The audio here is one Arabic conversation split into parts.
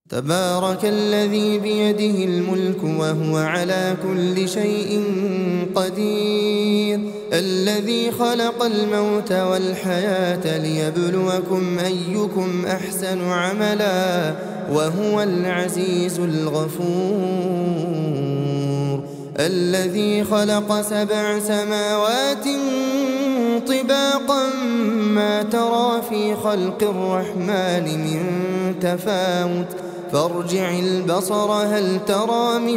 تبارك الذي بيده الملك وهو على كل شيء قدير الذي خلق الموت والحياة ليبلوكم أيكم أحسن عملا وهو العزيز الغفور الذي خلق 7 سماوات طباقا ما ترى في خلق الرحمن من تفاوت فارجع البصر هل ترى من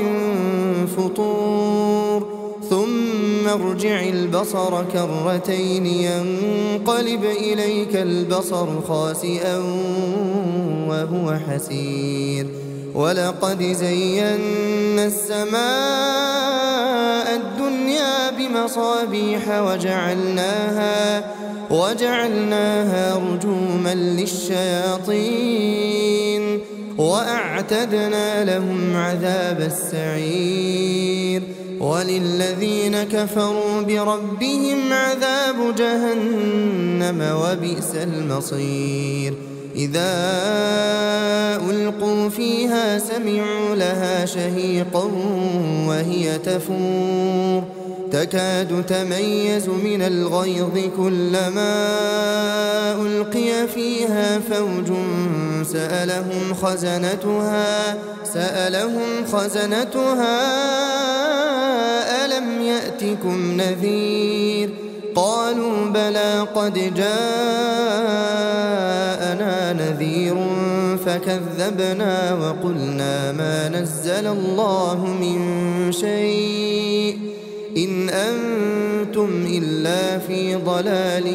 فطور ثم ارجع البصر كرتين ينقلب إليك البصر خاسئا وهو حسير ولقد زينا السماء الدنيا بمصابيح وجعلناها رجوما للشياطين وأعتدنا لهم عذاب السعير وللذين كفروا بربهم عذاب جهنم وبئس المصير إذا ألقوا فيها سمعوا لها شهيقا وهي تفور تكاد تميز من الغيظ كلما ألقي فيها فوج سألهم خزنتها ألم يأتكم نذير قالوا بلى قد جاءنا نذير فكذبنا وقلنا ما نزل الله من شيء إن أنتم إلا في ضلال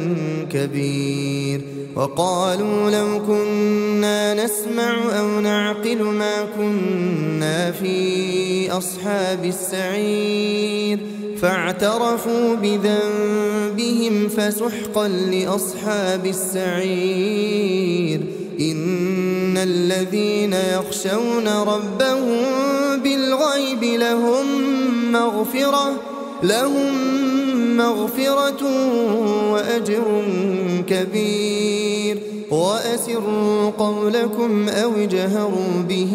كبير وقالوا لو كنا نسمع أو نعقل ما كنا في أصحاب السعير فاعترفوا بذنبهم فسحقا لأصحاب السعير إن الذين يخشون ربهم بالغيب لهم مغفرة وأجر كبير وأسروا قولكم أو اجهروا به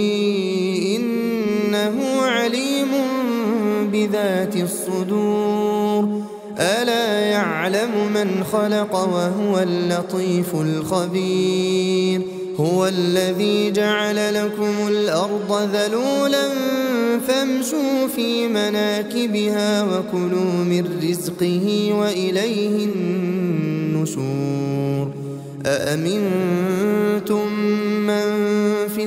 إنه عليم بذات الصدور ألا يعلم من خلق وهو اللطيف الخبير هو الذي جعل لكم الأرض ذلولا فامشوا في مناكبها وكلوا من رزقه وإليه النشور أأمنتم من في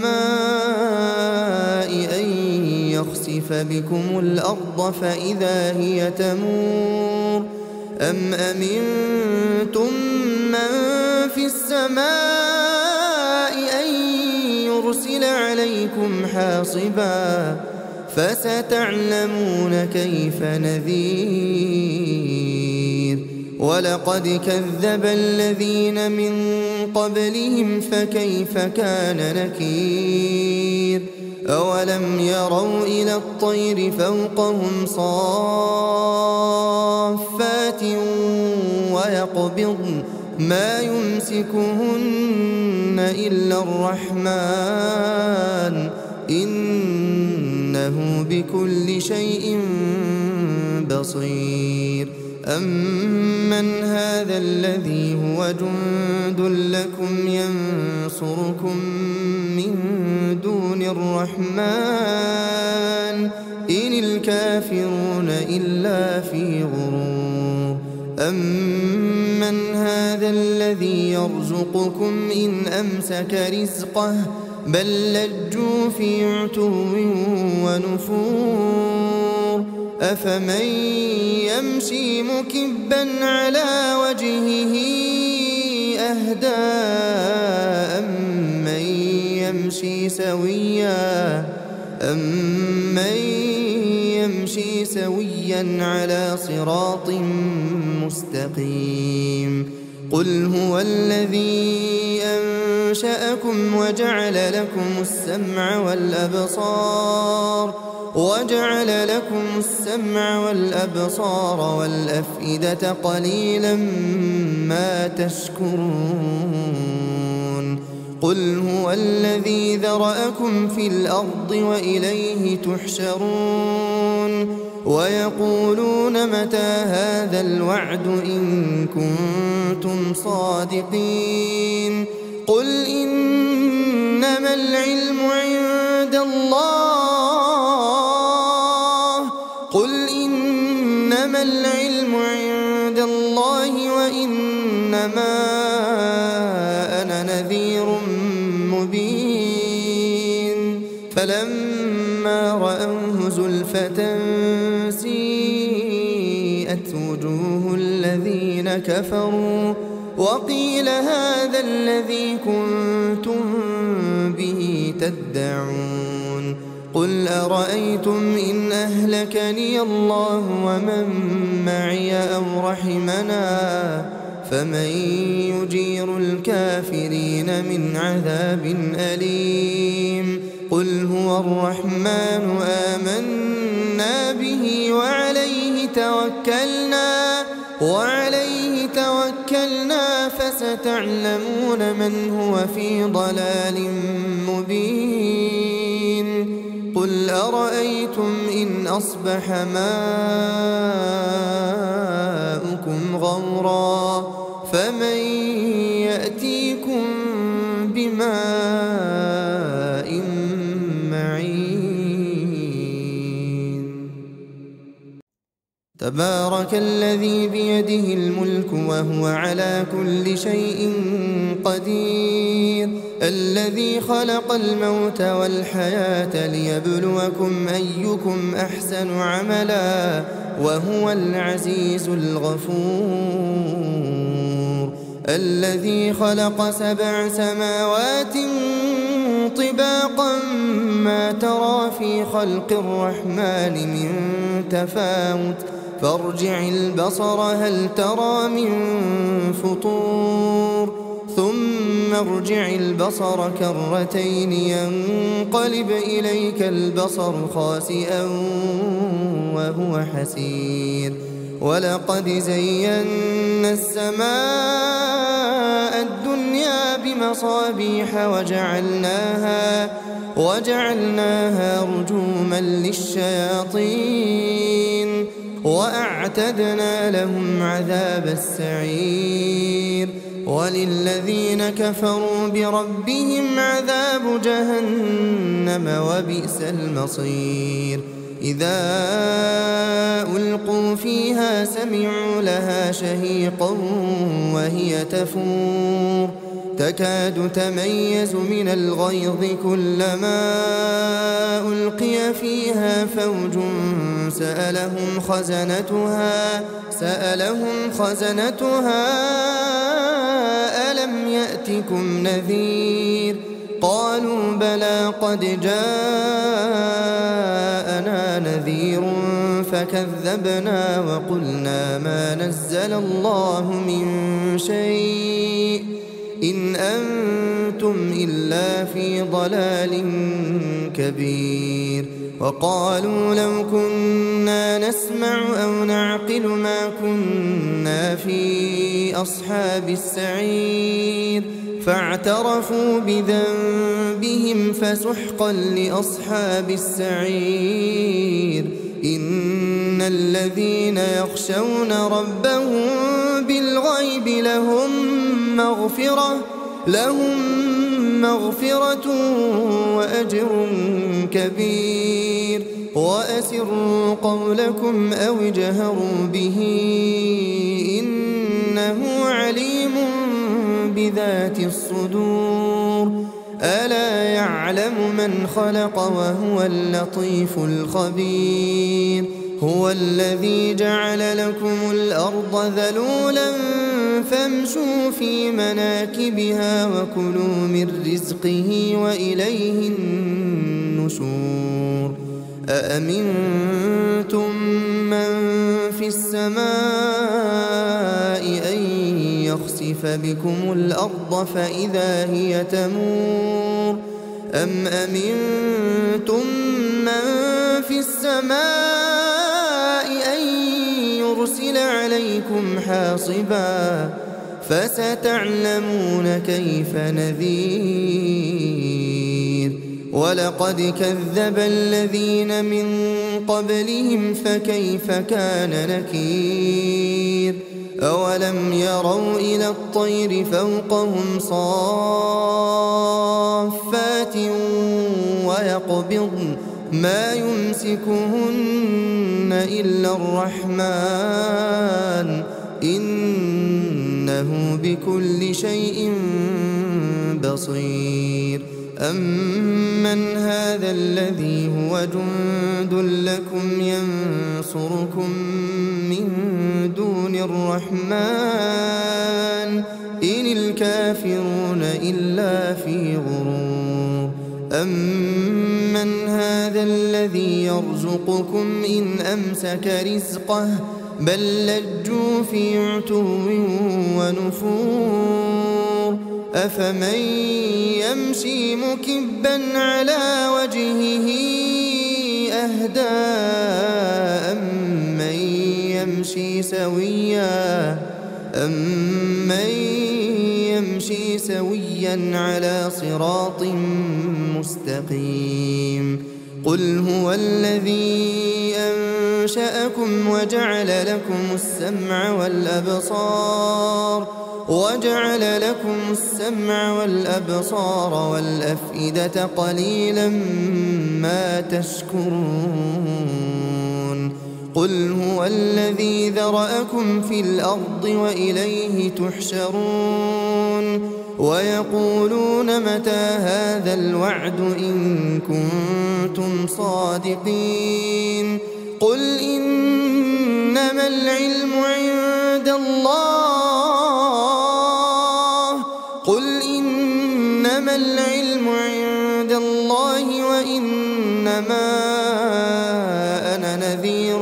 السماء أن يخسف بكم الأرض فإذا هي تمور أم أمنتم من في السماء أن يرسل عليكم حاصبا فستعلمون كيف نذير ولقد كذب الذين من قبلهم فكيف كان نكير أولم يروا إلى الطير فوقهم صافات ويقبضن ما يمسكهن إلا الرحمن إنه بكل شيء بصير أمن هذا الذي هو جند لكم ينصركم من دون الرحمن إن الكافرون إلا في غرور أمن هذا الذي يرزقكم إن أمسك رزقه بل لجوا في عتو ونفور أفمن يمشي مكبا على وجهه أهدى أمن يمشي سويا على صراط مستقيم قل هو الذي أنشأكم وجعل لكم السمع والأبصار والأفئدة قليلا ما تشكرون قل هو الذي ذرأكم في الأرض وإليه تحشرون ويقولون متى هذا الوعد إن كنتم صادقين قل إنما العلم عند الله وإنما أنا نذير مبين فلما رأوه زلفة سيئت وجوه الذين كفروا وقيل هذا الذي كنتم به تدعون قل أرأيتم إن أهلكني الله ومن معي أو رحمنا فمن يجير الكافرين من عذاب أليم قل هو الرحمن آمنا به وعليه توكلنا فستعلمون من هو في ضلال مبين قل أرأيتم إن أصبح ماؤكم غورا فمن يأتيكم بماء معين تبارك الذي بيده الملك وهو على كل شيء قدير الذي خلق الموت والحياة ليبلوكم أيكم أحسن عملا وهو العزيز الغفور الذي خلق 7 سماوات طباقا ما ترى في خلق الرحمن من تفاوت فارجع البصر هل ترى من فطور ثم ارجع البصر كرتين ينقلب إليك البصر خاسئا وهو حسير ولقد زينا السماء الدنيا بمصابيح وجعلناها رجوما للشياطين وأعتدنا لهم عذاب السعير وللذين كفروا بربهم عذاب جهنم وبئس المصير إذا ألقوا فيها سمعوا لها شهيقا وهي تفور تكاد تميز من الغيظ كلما ألقي فيها فوج سألهم خزنتها ألم يأتكم نذير قالوا بلى قد جاءنا نذير فكذبنا وقلنا ما نزل الله من شيء إن أنتم إلا في ضلال كبير وقالوا لو كنا نسمع أو نعقل ما كنا في أصحاب السعير فاعترفوا بذنبهم فسحقا لأصحاب السعير إن الذين يخشون ربهم بالغيب لهم مغفرة وأجر كبير وأسروا قولكم أو اجهروا به إنه عليم بذات الصدور ألا يعلم من خلق وهو اللطيف الخبير هو الذي جعل لكم الأرض ذلولا فامشوا في مناكبها وكلوا من رزقه وإليه النشور أأمنتم من في السماء أن يخسف بكم الأرض فإذا هي تمور أم أمنتم من في السماء أن يرسل عليكم حاصبا فستعلمون كيف نذير ولقد كذب الذين من قبلهم فكيف كان نكير أولم يروا إلى الطير فوقهم صافات ويقبضن ما يمسكهن إلا الرحمن إنه بكل شيء بصير أمن هذا الذي هو جند لكم ينصركم من دون الرحمن إن الكافرون إلا في غرور أمن هذا الذي يرزقكم إن أمسك رزقه بل لجوا في عتو ونفور أفمن يمشي مكبا على وجهه أهدى أمن يمشي سويا على صراط مستقيم قل هو الذي أنشأكم وجعل لكم السمع والأبصار والأفئدة قليلا ما تشكرون قل هو الذي ذرأكم في الأرض وإليه تحشرون ويقولون متى هذا الوعد إن كنتم صادقين قل إنما العلم عند الله وإنما أنا نذير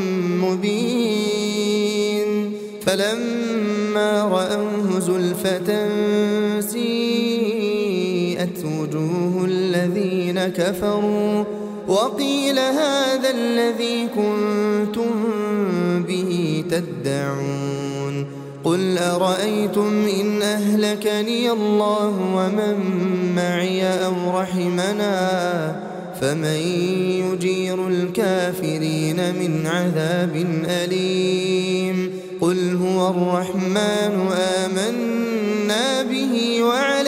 مبين فلما رأوه زلفة سيئت وجوه الذين كفروا وقيل هذا الذي كنتم به تدعون قل أرأيتم إن أهلكني الله ومن معي أو رحمنا فمن يجير الكافرين من عذاب أليم قل هو الرحمن آمنا به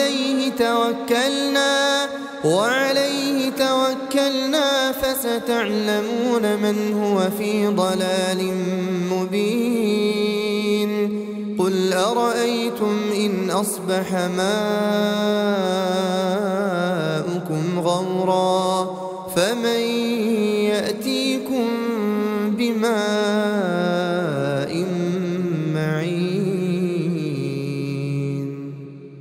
وعليه توكلنا فستعلمون من هو في ضلال مبين قل أرأيتم إن أصبح ماؤكم غورا فمن يأتيكم بماء معين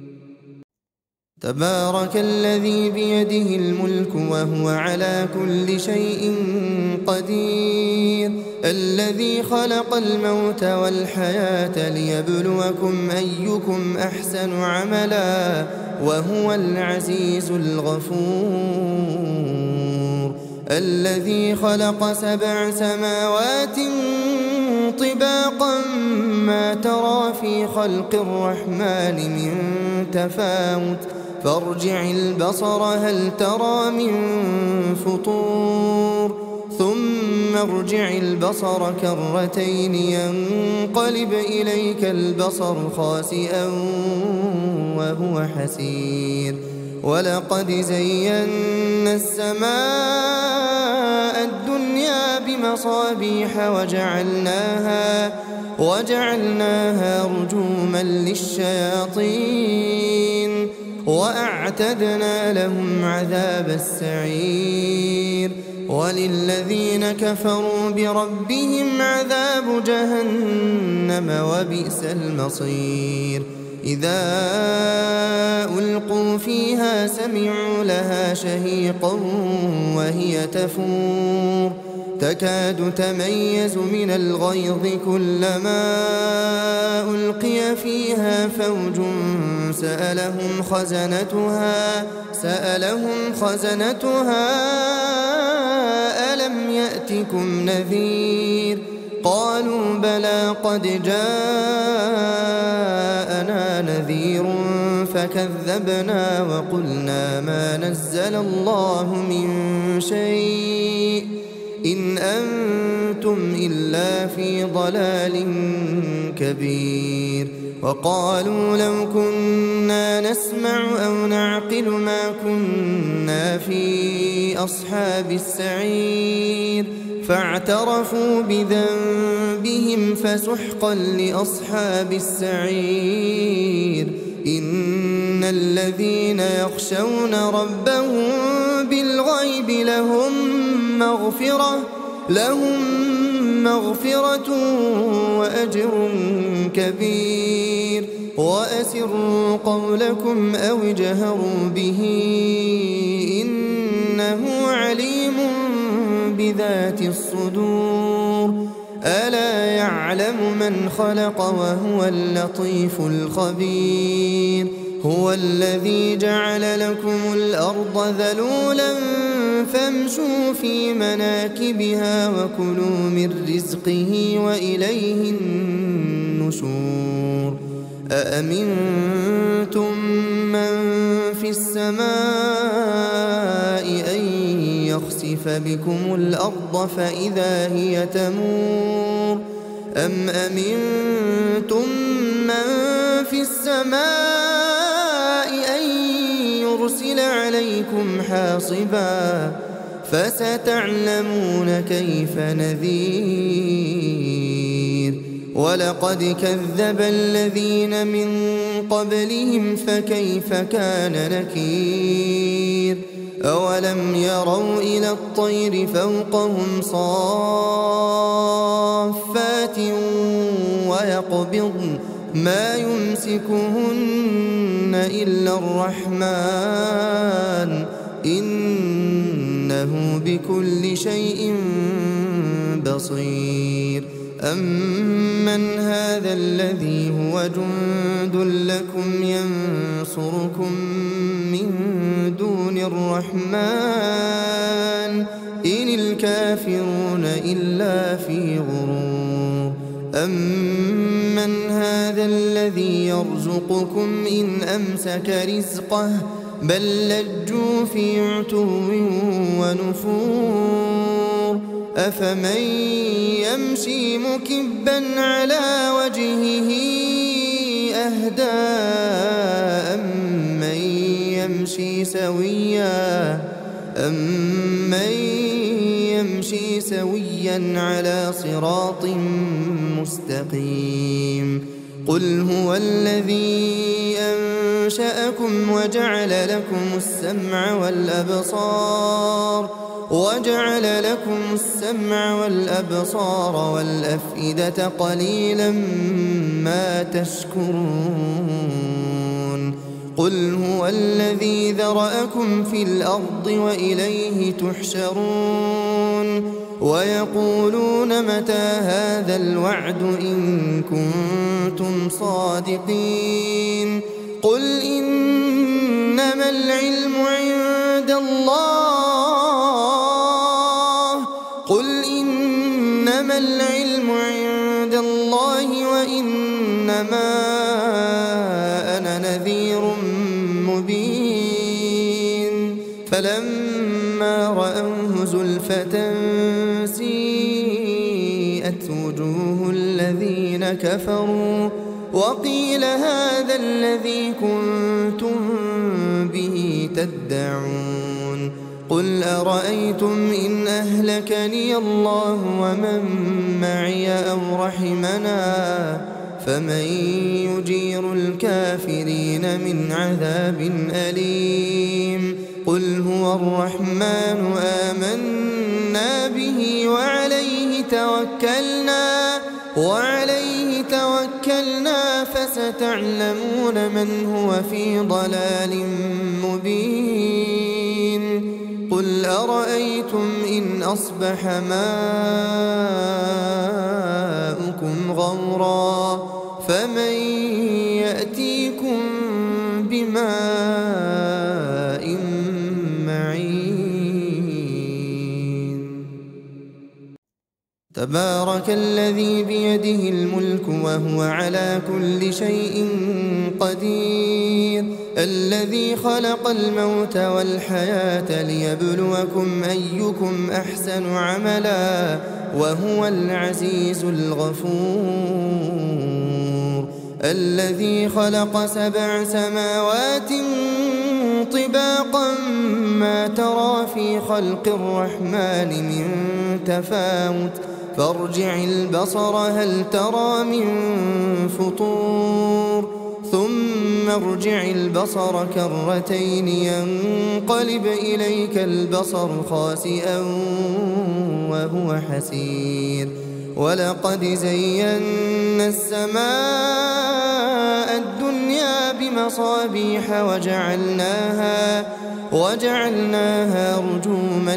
تبارك الذي بيده الملك وهو على كل شيء قدير الذي خلق الموت والحياة ليبلوكم أيكم أحسن عملا وهو العزيز الغفور الذي خلق 7 سماوات طباقا ما ترى في خلق الرحمن من تفاوت فارجع البصر هل ترى من فطور ثم ارجع البصر كرتين ينقلب إليك البصر خاسئا وهو حسير ورلقد زينا السماء الدنيا بمصابيح وجعلناها رجوما للشياطين وأعتدنا لهم عذاب السعير وللذين كفروا بربهم عذاب جهنم وبئس المصير إذا ألقوا فيها سمعوا لها شهيقا وهي تفور تكاد تميز من الغيظ كلما ألقي فيها فوج سألهم خزنتها ألم يأتكم نذير قالوا بلى قد جاءنا نذير فكذبنا وقلنا ما نزل الله من شيء إن أنتم إلا في ضلال كبير. وقالوا لو كنا نسمع أو نعقل ما كنا في أصحاب السعير فاعترفوا بذنبهم فسحقا لأصحاب السعير. إن الذين يخشون ربهم بالغيب لهم مغفرة وأجر كبير. وأسروا قولكم أو اجهروا به إنه عليم بذات الصدور. ألا يعلم من خلق وهو اللطيف الخبير. هو الذي جعل لكم الأرض ذلولا فامشوا في مناكبها وكلوا من رزقه وإليه النشور. أأمنتم من في السماء أن يخسف بكم الأرض فإذا هي تمور أم أمنتم من في السماء أن يرسل عليكم حاصبا فستعلمون كيف نذير. ولقد كذب الذين من قبلهم فكيف كان نكير. أولم يروا إلى الطير فوقهم صافات ويقبضن ما يمسكهن إلا الرحمن إنه بكل شيء بصير. أمن هذا الذي هو جند لكم ينصركم من دون الرحمن إن الكافرون إلا في غرور. أمن هذا الذي يرزقكم إن أمسك رزقه بل لجوا في عتو ونفور. أفمن يمشي مكبا على وجهه أهدى أمن يمشي سويا على صراط مستقيم. قل هو الذي أنشأكم وجعل لكم السمع والأبصار والأفئدة قليلا ما تشكرون. قل هو الذي ذرأكم في الأرض وإليه تحشرون. ويقولون متى هذا الوعد إن كنتم صادقين. قل إنما العلم عند الله وإنما أنا نذير مبين. فلما رأوه زلفة سيئت وجوه الذين كفروا وقيل هذا الذي كنتم به تدعون. قل أرأيتم إن أهلكني الله ومن معي أو رحمنا فمن يجير الكافرين من عذاب أليم. قل هو الرحمن آمنا به وعليه توكلنا فستعلمون من هو في ضلال مبين. قل أرأيتم إن أصبح ماؤكم غورا فمن يأتيكم بماء معين. تبارك الذي بيده الملك وهو على كل شيء قدير الذي خلق الموت والحياة ليبلوكم أيكم أحسن عملا وهو العزيز الغفور الذي خلق 7 سماوات طباقا ما ترى في خلق الرحمن من تفاوت فارجع البصر هل ترى من فطور ثم ارجع البصر كرتين ينقلب إليك البصر خاسئا وهو حسير ولقد زينا السماء الدنيا بمصابيح وجعلناها رجوما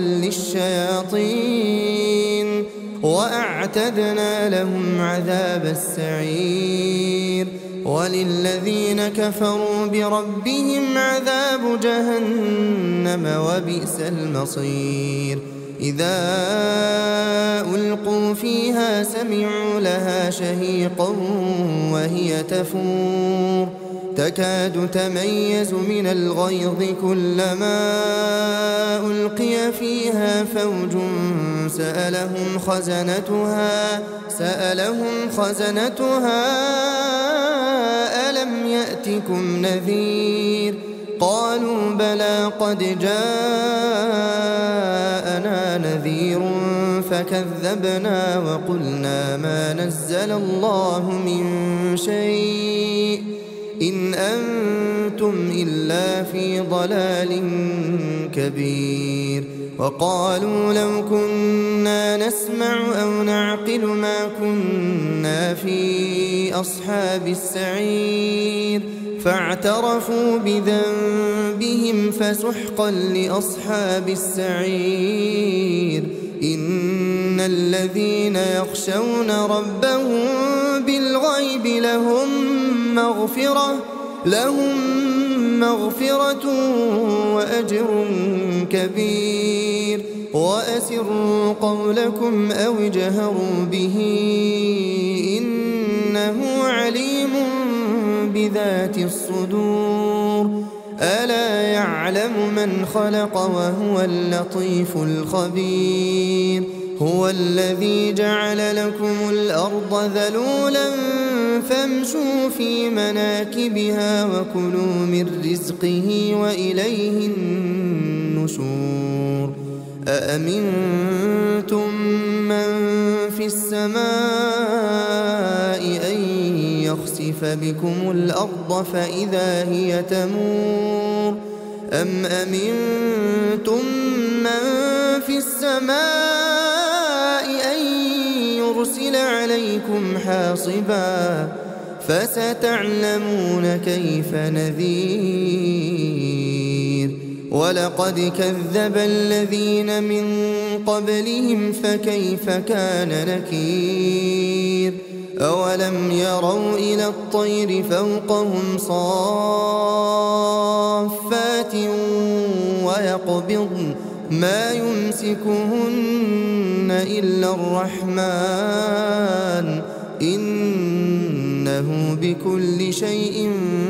للشياطين وأعتدنا لهم عذاب السعير وللذين كفروا بربهم عذاب جهنم وبئس المصير إذا ألقوا فيها سمعوا لها شهيقا وهي تفور تكاد تميز من الغيظ كلما ألقي فيها فوج سألهم خزنتها ألم يأتكم نذير قالوا بلى قد جاءنا نذير فكذبنا وقلنا ما نزل الله من شيء إن أنتم إلا في ضلال كبير وقالوا لو كنا نسمع أو نعقل ما كنا في أصحاب السعير فاعترفوا بذنبهم فسحقا لأصحاب السعير إن الذين يخشون ربهم بالغيب لهم مغفرة وأجر كبير وأسروا قولكم أو اجهروا به إنه عليم بذات الصدور ألا يعلم من خلق وهو اللطيف الخبير هو الذي جعل لكم الأرض ذلولا فامشوا في مناكبها وكلوا من رزقه وإليه النشور أأمنتم من في السماء أن يخسف بكم الأرض فإذا هي تمور أم أمنتم من في السماء أن يرسل عليكم حاصبا فستعلمون كيف نذير ولقد كذب الذين من قبلهم فكيف كان نكير أولم يروا إلى الطير فوقهم صافات ويقبضن ما يمسكهن إلا الرحمن إنه بكل شيء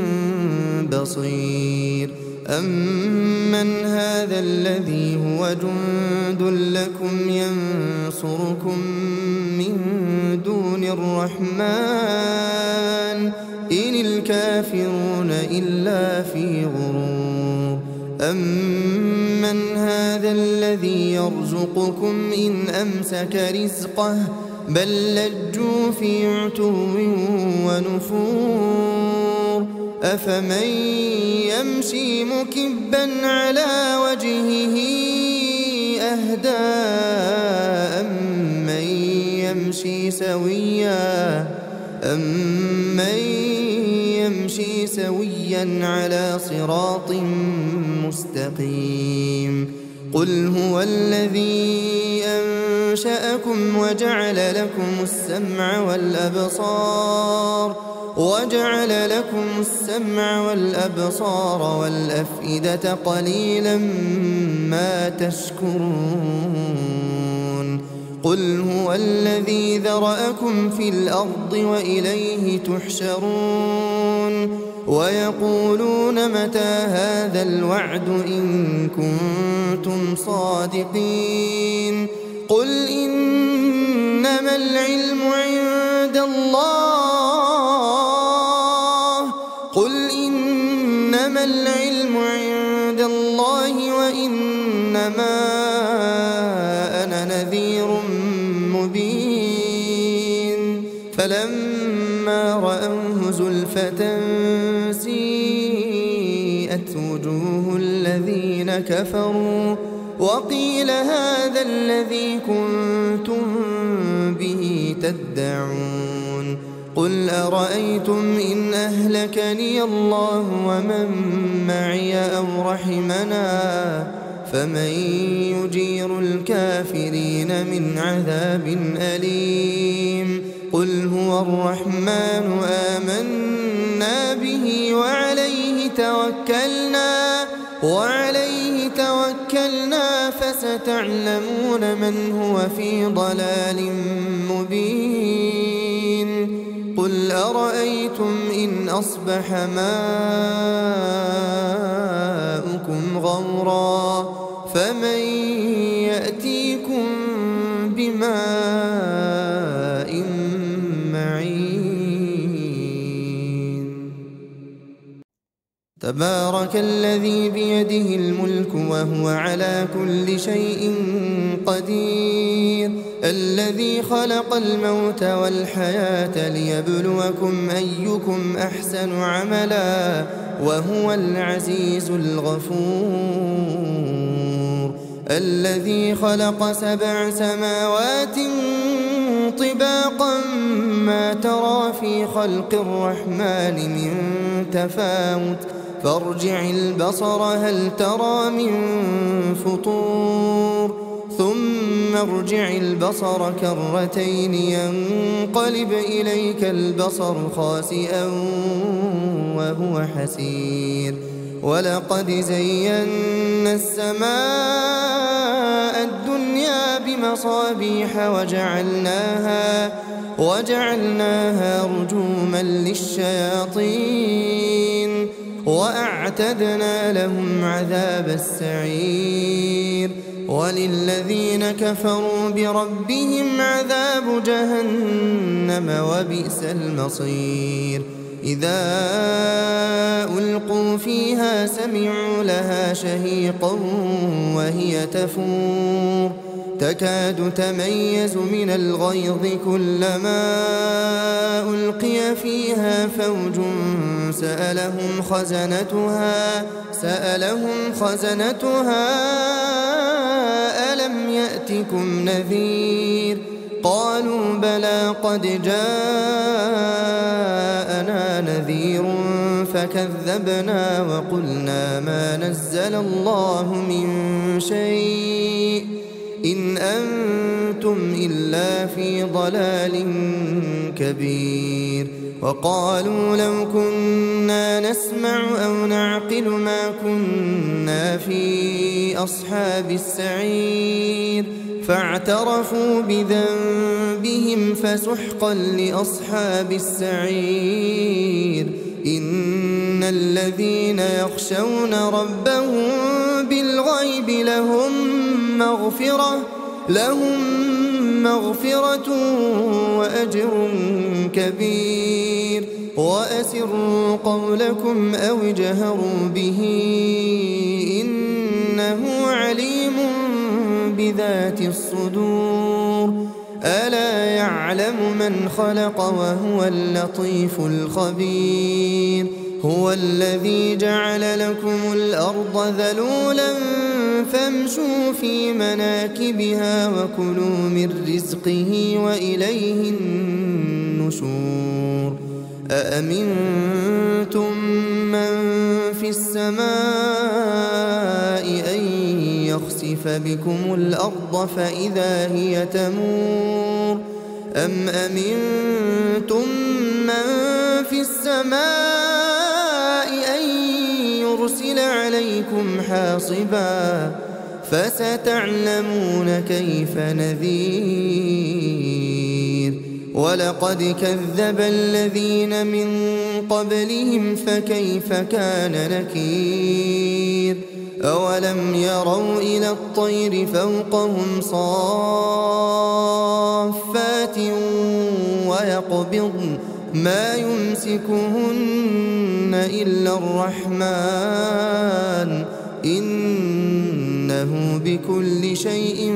بصير أمن هذا الذي هو جند لكم ينصركم من دون الرحمن إن الكافرون إلا في غرور أمن هذا الذي يرزقكم إن أمسك رزقه بل لجوا في عتو ونفور أفمن يمشي مكبا على وجهه أهدى أمن يمشي سويا على صراط مستقيم قل هو الذي أنشأكم وجعل لكم السمع والأبصار والأفئدة قليلا ما تشكرون قل هو الذي ذرأكم في الأرض وإليه تحشرون ويقولون متى هذا الوعد إن كنتم صادقين قل إنما العلم عند الله وإنما أنا نذير مبين فلما رأوه زلفة سيئت وجوه الذين كفروا وقيل هذا الذي كنتم به تدعون قل أرأيتم إن أهلكني الله ومن معي أو رحمنا فمن يجير الكافرين من عذاب أليم قل هو الرحمن آمنا به وعليه توكلنا فستعلمون من هو في ضلال مبين قل أرأيتم إن أصبح ماؤكم غورا فمن يأتيكم بماء معين تبارك الذي بيده الملك وهو على كل شيء قدير الذي خلق الموت والحياة ليبلوكم أيكم أحسن عملا وهو العزيز الغفور الذي خلق 7 سماوات طباقا ما ترى في خلق الرحمن من تفاوت فارجع البصر هل ترى من فطور ثم ارجع البصر كرتين ينقلب إليك البصر خاسئا وهو حسير ولقد زينا السماء الدنيا بمصابيح وجعلناها رجوما للشياطين وأعتدنا لهم عذاب السعير وللذين كفروا بربهم عذاب جهنم وبئس المصير إذا ألقوا فيها سمعوا لها شهيقا وهي تفور تكاد تميز من الغيظ كلما ألقي فيها فوج سألهم خزنتها ألم يأتكم نذير قالوا بلى قد جاءنا نذير فكذبنا وقلنا ما نزل الله من شيء إن أنتم إلا في ضلال كبير وقالوا لو كنا نسمع أو نعقل ما كنا في أصحاب السعير فاعترفوا بذنبهم فسحقا لأصحاب السعير إن الذين يخشون ربهم بالغيب لهم مغفرة وأجر كبير وأسروا قولكم أو اجهروا به إنه عليم بذات الصدور ألا يعلم من خلق وهو اللطيف الخبير هو الذي جعل لكم الأرض ذلولا فامشوا في مناكبها وكلوا من رزقه وإليه النشور أأمنتم من في السماء أن يخسف بكم الأرض فإذا هي تمور أم أمنتم من في السماء أن يرسل عليكم حاصبا فستعلمون كيف نذير ولقد كذب الذين من قبلهم فكيف كان نكير أولم يروا إلى الطير فوقهم صافات ويقبضن ما يمسكهن إلا الرحمن إنه بكل شيء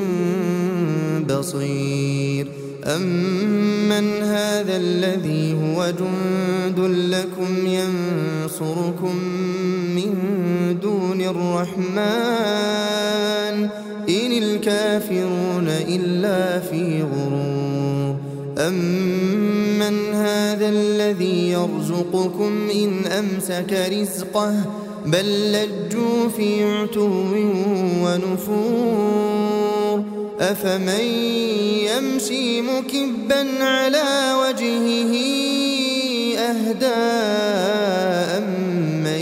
بصير أمن هذا الذي هو جند لكم ينصركم من دون الرحمن إن الكافرون إلا في غرور أمن هذا الذي يرزقكم إن أمسك رزقه بل لجوا في عتو ونفور أفمن يمشي مكبا على وجهه أهدى أمن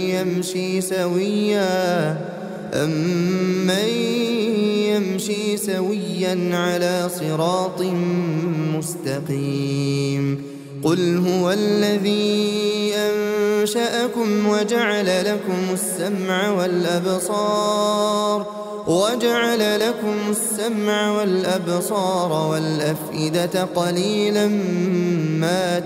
يمشي سويا على صراط مستقيم قل هو الذي أنشأكم وجعل لكم السمع والأبصار والأفئدة قليلا ما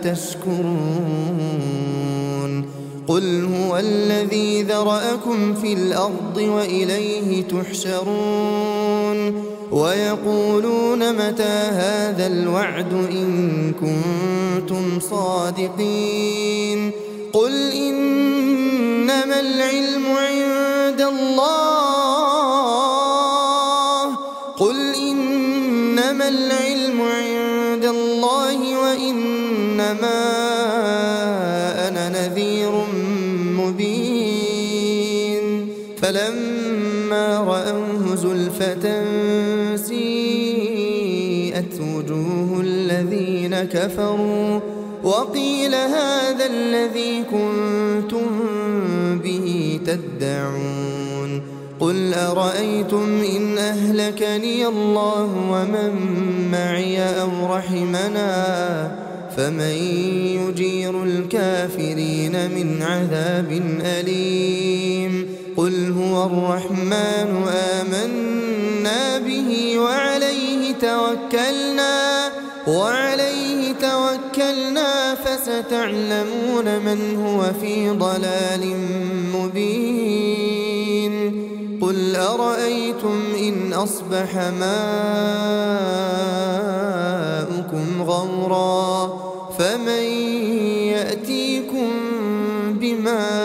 تشكرون قل هو الذي ذرأكم في الأرض وإليه تحشرون ويقولون متى هذا الوعد إن كنتم صادقين قل إنما العلم عند الله وإنما أنا نذير مبين فلما رأوه زلفة سيئت وجوه الذين كفروا وقيل هذا الذي كنتم به تدعون قل أرأيتم إن أهلكني الله ومن معي أو رحمنا فمن يجير الكافرين من عذاب أليم قل هو الرحمن آمنا به وعليه توكلنا فستعلمون من هو في ضلال مبين قل أرأيتم إن أصبح ماؤكم غورا فمن يأتيكم بماء